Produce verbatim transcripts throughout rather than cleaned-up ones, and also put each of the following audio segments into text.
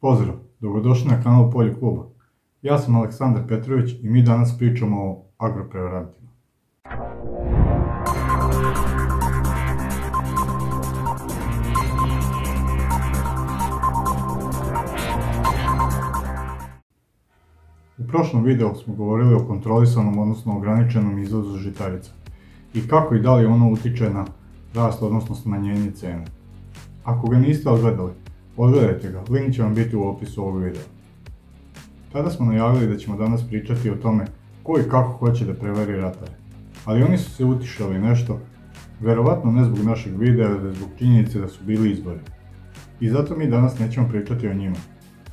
Pozdrav, dobrodošli na kanal Polje kluba. Ja sam Aleksandar Petrović i mi danas pričamo o agroprevarantima. U prošlom videu smo govorili o kontrolisanom, odnosno ograničenom izvozu žitarica i kako i da li ono utiče na rast, odnosno smanjenje cene. Ako ga niste odgledali, odgledajte ga, link će vam biti u opisu ovog videa. Tada smo najavili da ćemo danas pričati o tome ko i kako hoće da prevari ratare, ali oni su se utišali nešto, verovatno ne zbog našeg videa, već zbog činjenice da su bili izbori. I zato mi danas nećemo pričati o njima.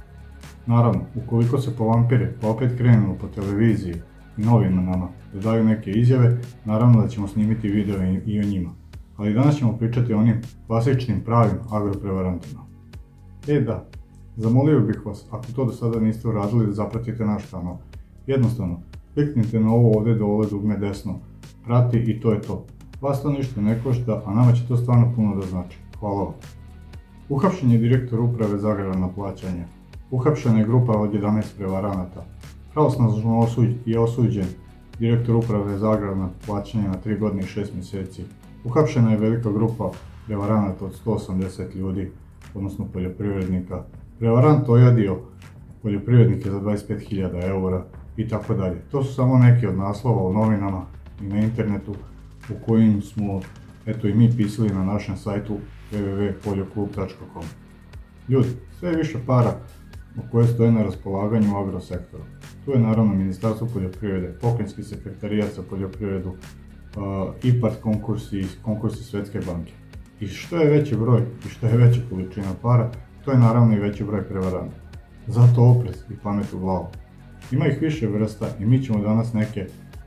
Naravno, ukoliko se povampire pa opet krenemo po televiziji i novinama da daju neke izjave, naravno da ćemo snimiti video i o njima. Ali danas ćemo pričati o onim klasičnim pravim agroprevarantima. E da, zamolio bih vas, ako to do sada niste uradili, da zapratite naš kanal. Jednostavno, kliknite na ovo ovdje dole dugme desno, prati i to je to. Vas to ništa ne košta, a nama će to stvarno puno da znači. Hvala vam. Uhapšen je direktor uprave za agrarna plaćanja. Uhapšena je grupa od jedanaest prevaranata. Pravosnažno je osuđen direktor uprave za agrarna plaćanja na tri godine i šest mjeseci. Uhapšena je velika grupa prevaranata od sto osamdeset ljudi, odnosno poljoprivrednika. Prevarant ojadio poljoprivrednike za dvadeset pet hiljada eura i tako dalje. To su samo neki od naslova u novinama i na internetu u kojim smo eto i mi pisali na našem sajtu w w w tačka poljoklub tačka com. Ljudi, sve je više para koje stoje na raspolaganju u agrosektoru. Tu je naravno Ministarstvo poljoprivrede, Pokrajinski sekretarijat za poljoprivredu, I P A R D konkursi, konkursi Svjetske banke. I što je veći broj i što je veća količina para, to je naravno i veći broj prevaranta. Zato oprez i pamet u glavu. Ima ih više vrsta i mi ćemo danas neke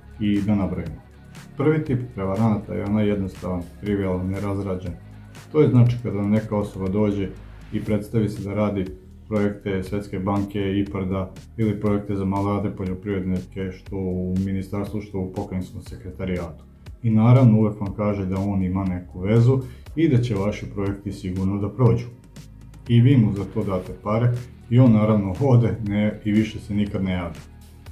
i da nabrojimo. Prvi tip prevaranata je onaj jednostavan, trivialan, nerazrađen. To je znači kada neka osoba dođe i predstavi se da radi projekte Svjetske banke, I P A R D-a ili projekte za mlade poljoprivrednike što u ministarstvu, što u Pokrajinskom sekretarijatu. I naravno uvijek vam kaže da on ima neku vezu i da će vaši projekti sigurno da prođu. I vi mu za to date pare i on naravno ode ne, i više se nikad ne javi.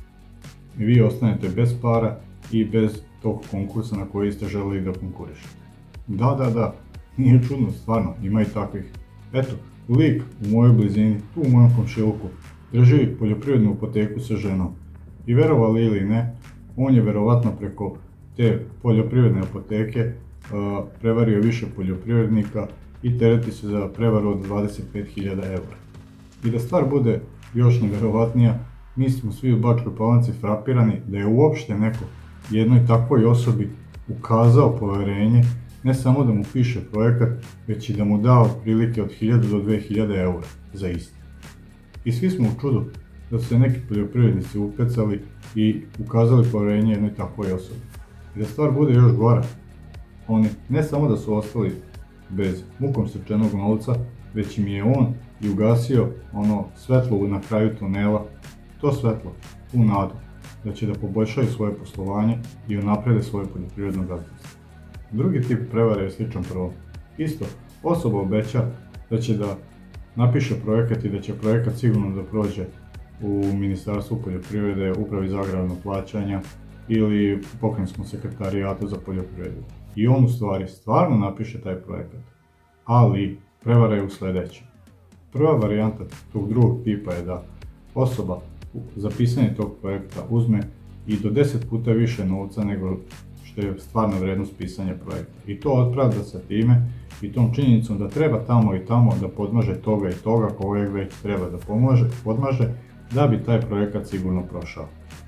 I vi ostanete bez para i bez tog konkursa na koji ste želeli da konkurišete. Da, da, da, nije čudno, stvarno, ima i takvih. Eto, lik u mojoj blizini, tu u mojom komšiluku, drži poljoprivrednu apoteku sa ženom. I verovali ili ne, on je verovatno preko te poljoprivredne apoteke uh, prevario više poljoprivrednika i tereti se za prevaru od dvadeset pet hiljada eura. I da stvar bude još neverovatnija, mi smo svi u Bačkoj Palanci frapirani da je uopšte neko jednoj takvoj osobi ukazao poverenje, ne samo da mu piše projekat, već i da mu da otprilike od hiljadu do dve hiljade eura za isti. I svi smo u čudu da su se neki poljoprivrednici upecali i ukazali poverenje jednoj takvoj osobi. I da stvar bude još gora, oni ne samo da su ostali bez mukom srčanog novca, već im je on i ugasio ono svetlo na kraju tunela, to svetlo, tu nadu, da će da poboljšaju svoje poslovanje i unaprede svoje poljoprivredno gazdinstvo. Drugi tip prevare je sličan prvom. Isto, osoba obeća da će da napiše projekat i da će projekat sigurno da prođe u Ministarstvu poljoprivrede, Upravi za agrarna plaćanja ili Pokrajinskom sekretarijatu za poljoprivredu. I on u stvari stvarno napiše taj projekat, ali prevara je u sljedećem. Prva varijanta tog drugog tipa je da osoba za pisanje tog projekta uzme i do deset puta više novca nego što je stvarna vrednost pisanja projekta. I to otpravda sa time i tom činjenicom da treba tamo i tamo da podmaže toga i toga kojeg već treba da pomože, podmaže da bi taj projekat sigurno prošao.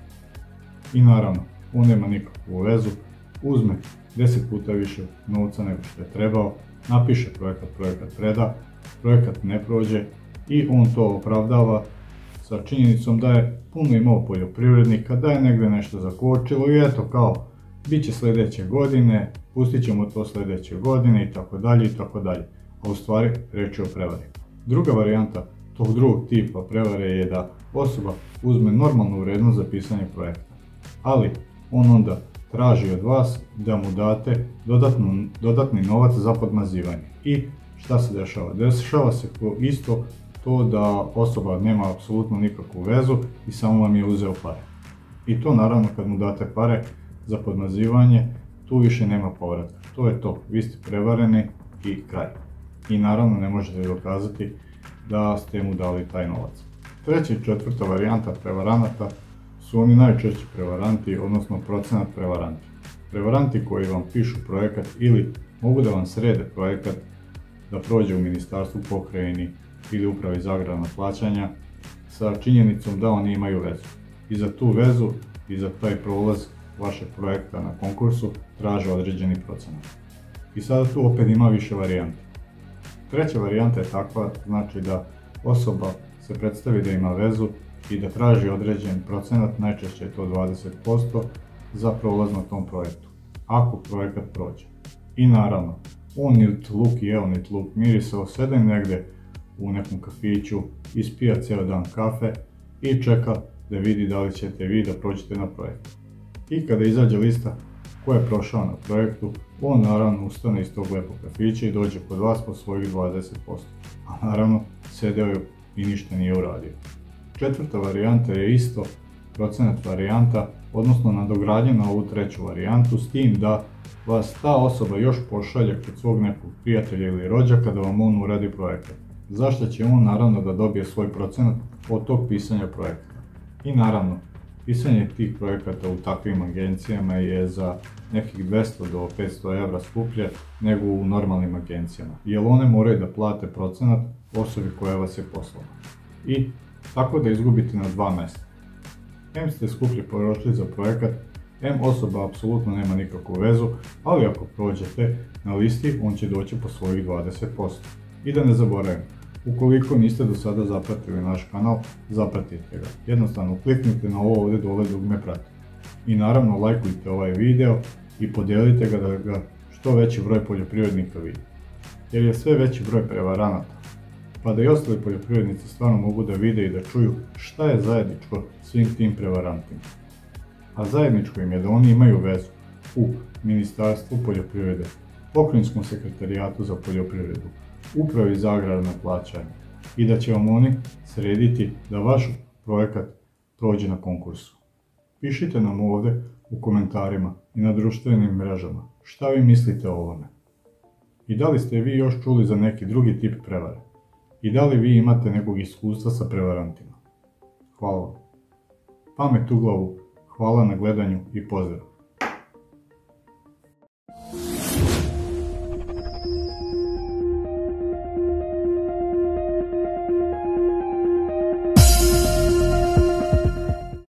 I naravno, on nema nikakvu vezu, uzme deset puta više novca nego što je trebao, napiše projekat, projekat preda, projekat ne prođe i on to opravdava sa činjenicom da je puno imao poljoprivrednika, da je negdje nešto zakočilo i eto kao bit će sljedeće godine, pustit ćemo to sljedeće godine i tako dalje i tako dalje. A u stvari reč je o prevari. Druga varijanta tog drugog tipa prevare je da osoba uzme normalnu vrednost za pisanje projekta, ali on onda traži od vas da mu date dodatnu, dodatni novac za podmazivanje. I šta se dešava? Dešava se isto to da osoba nema apsolutno nikakvu vezu i samo vam je uzeo pare. I to naravno kad mu date pare za podmazivanje, tu više nema povratka. To je to, vi ste prevareni i kraj. I naravno ne možete dokazati da ste mu dali taj novac. Treća i četvrta varijanta prevaranata su oni najčešći prevaranti, odnosno procenat prevaranti. Prevaranti koji vam pišu projekat ili mogu da vam srede projekat da prođe u ministarstvu, pokrajini ili upravi za agrarna plaćanja sa činjenicom da oni imaju vezu. I za tu vezu i za taj prolaz vašeg projekta na konkursu traže određeni procenat. I sada tu opet ima više varijanti. Treća varijanta je takva, znači da osoba se predstavi da ima vezu i da traži određen procenat, najčešće je to dvadeset posto, za prolaz na tom projektu, ako projekat prođe. I naravno, on nit luk jeo, nit luk mirisao, sede negdje u nekom kafiću, ispija cijeli dan kafe i čeka da vidi da li ćete vi da prođete na projekt. I kada izađe lista ko je prošao na projektu, on naravno ustane iz tog lepog kafića i dođe kod vas po svojih dvadeset posto. A naravno, sedeo je i ništa nije uradio. Četvrta varijanta je isto procenat varijanta, odnosno nadogradnja na ovu treću varijantu, s tim da vas ta osoba još pošalje kod svog nekog prijatelja ili rođaka da vam on uradi projekat. Zašto će on naravno da dobije svoj procenat od tog pisanja projekata. I naravno, pisanje tih projekata u takvim agencijama je za nekih dvesta do petsto evra skuplje nego u normalnim agencijama, jer one moraju da plate procenat osobi koja vas je poslala. I tako da izgubite na dva mjesta. Em ste skuplje prošli za projekat, em osoba apsolutno nema nikakvu vezu, ali ako prođete na listi, on će doći po svojih dvadeset posto. I da ne zaboravim, ukoliko niste do sada zapratili naš kanal, zapratite ga. Jednostavno kliknite na ovo ovdje dole dugme prati. I naravno lajkujte ovaj video i podijelite ga da ga što veći broj poljoprivrednika vidi. Jer je sve veći broj prevaranata, pa da i ostali poljoprivrednici stvarno mogu da vide i da čuju šta je zajedničko svim tim prevarantima. A zajedničko im je da oni imaju vezu u Ministarstvu poljoprivrede, Pokrajinskom sekretarijatu za poljoprivredu, Upravi za agrarna plaćanja i da će vam oni srediti da vaš projekat prođe na konkursu. Pišite nam ovdje u komentarima i na društvenim mrežama šta vi mislite o ovome. I da li ste vi još čuli za neki drugi tip prevare? I da li vi imate nekog iskustva sa prevarantima? Hvala vam. Pamet u glavu, hvala na gledanju i pozdrav!